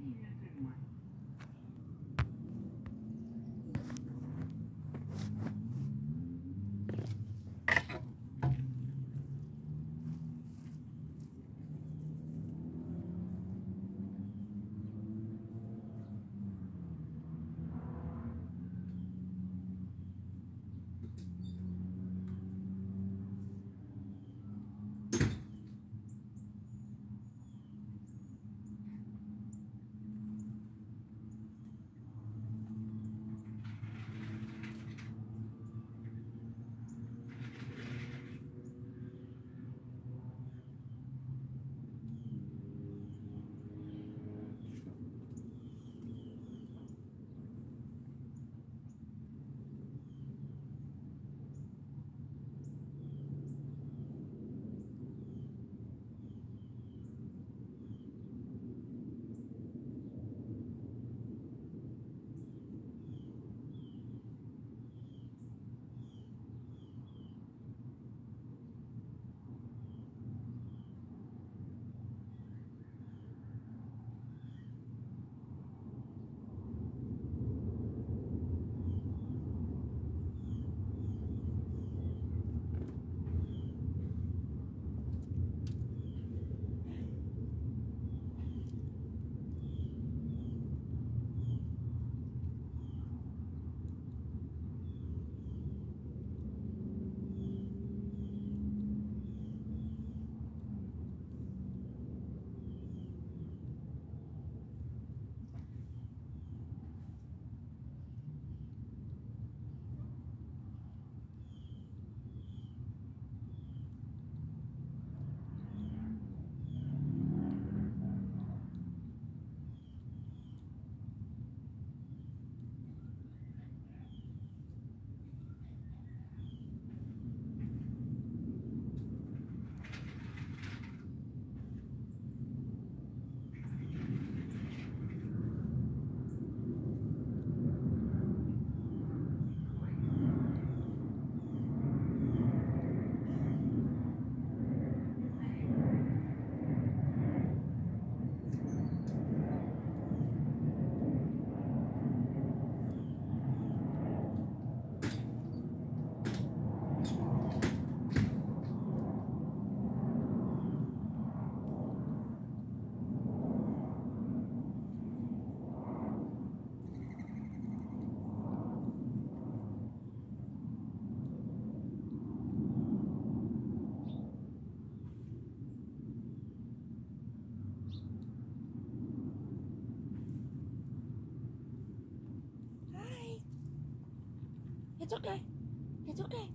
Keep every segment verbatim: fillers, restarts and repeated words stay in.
It's okay. It's okay.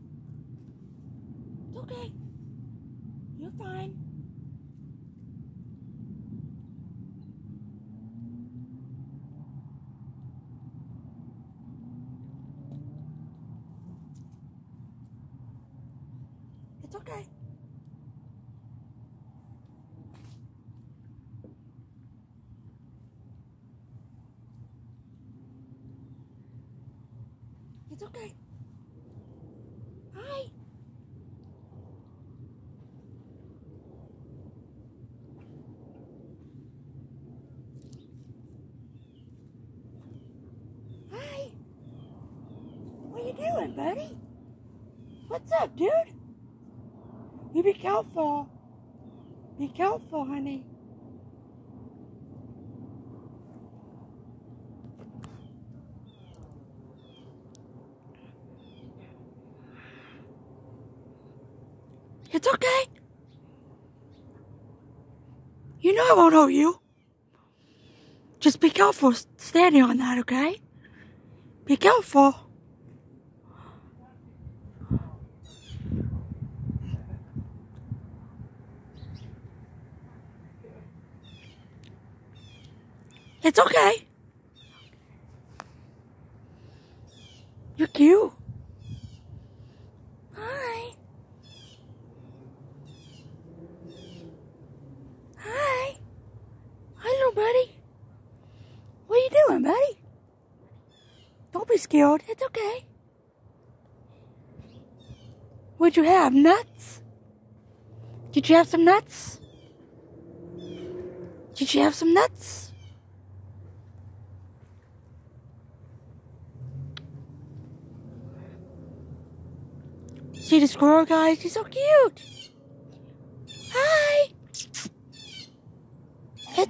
It's okay. You're fine. It's okay. It's okay. Hi. Hi. What you doing, buddy? What's up, dude? You be careful. Be careful, honey. It's okay. You know I won't hurt you. Just be careful standing on that, okay? Be careful. It's okay. You're cute. Hi. Hi. Hi, little buddy. What are you doing, buddy? Don't be scared. It's okay. What'd you have? Nuts? Did you have some nuts? Did you have some nuts? See the squirrel, guys? He's so cute. Hi. It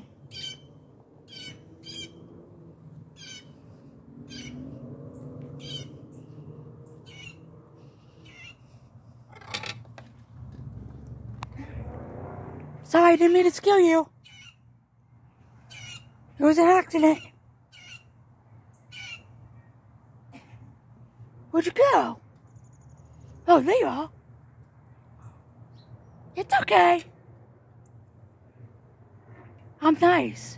Sorry, I didn't mean to scare you. It was an accident. Where'd you go? Oh, there you are. It's okay. I'm nice.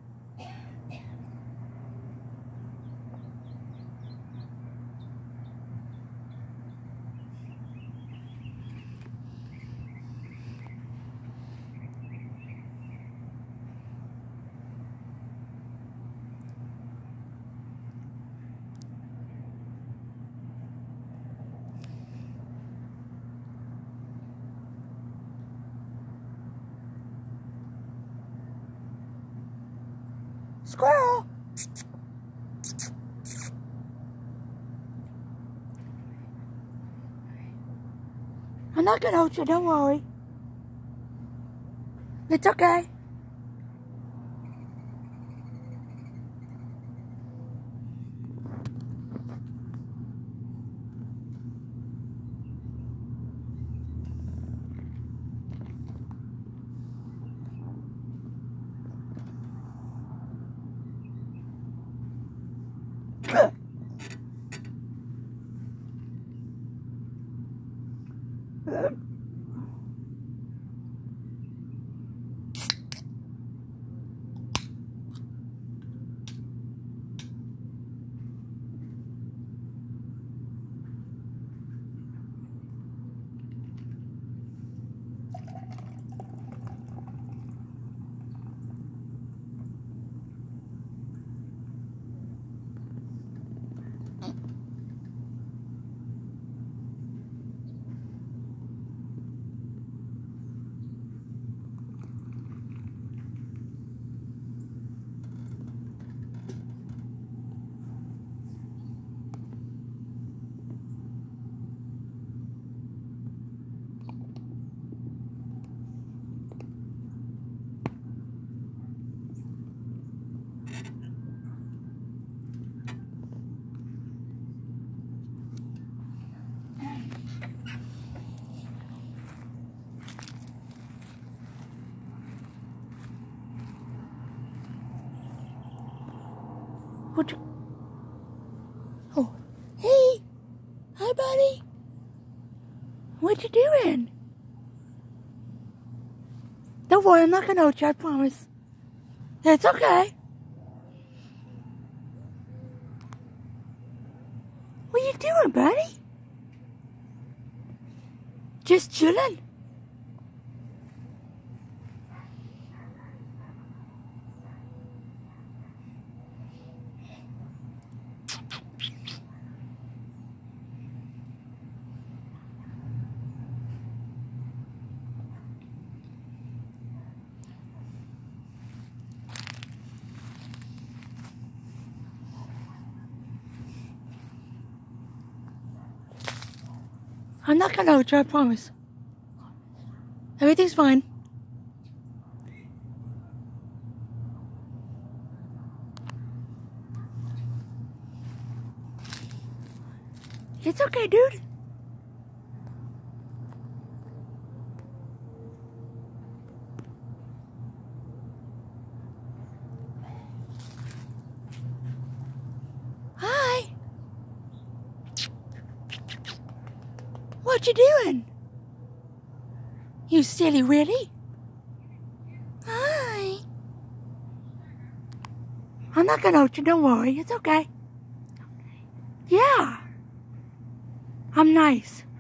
Squirrel! I'm not gonna hurt you, don't worry. It's okay. What you... Oh, hey! Hi, buddy! What you doing? Don't worry, I'm not gonna hurt you, I promise. It's okay. What you doing, buddy? Just chilling? I'm not gonna hurt you, I promise. Everything's fine. It's okay, dude. Hi. What you doing? You silly Willy. Hi. I'm not gonna hurt you, don't worry. It's okay. Yeah. I'm nice.